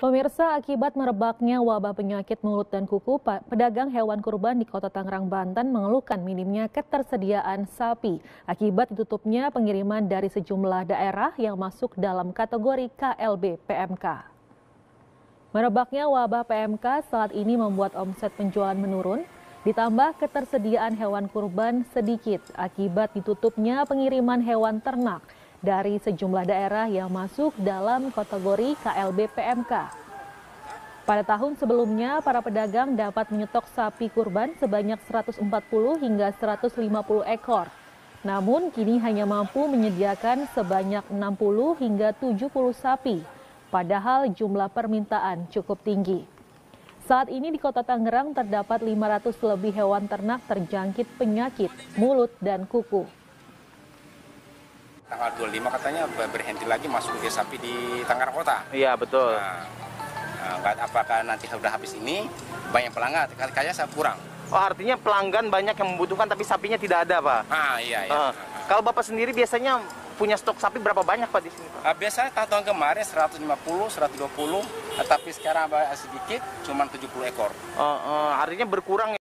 Pemirsa, akibat merebaknya wabah penyakit mulut dan kuku, pedagang hewan kurban di Kota Tangerang, Banten mengeluhkan minimnya ketersediaan sapi akibat ditutupnya pengiriman dari sejumlah daerah yang masuk dalam kategori KLB PMK. Merebaknya wabah PMK saat ini membuat omset penjualan menurun, ditambah ketersediaan hewan kurban sedikit akibat ditutupnya pengiriman hewan ternak dari sejumlah daerah yang masuk dalam kategori KLB PMK. Pada tahun sebelumnya, para pedagang dapat menyetok sapi kurban sebanyak 140 hingga 150 ekor. Namun kini hanya mampu menyediakan sebanyak 60 hingga 70 sapi, padahal jumlah permintaan cukup tinggi. Saat ini di Kota Tangerang terdapat 500 lebih hewan ternak terjangkit penyakit mulut dan kuku. Tanggal 25 katanya berhenti lagi masuk ke sapi di Tangerang Kota. Iya, betul. Apakah nanti sudah habis ini banyak pelanggan? Kayaknya saya kurang. Oh, artinya pelanggan banyak yang membutuhkan tapi sapinya tidak ada, Pak? Iya. Kalau Bapak sendiri biasanya punya stok sapi berapa banyak, Pak, di sini, Pak? Biasanya tahun kemarin 150, 120, tapi sekarang sedikit, cuma 70 ekor. Artinya berkurang.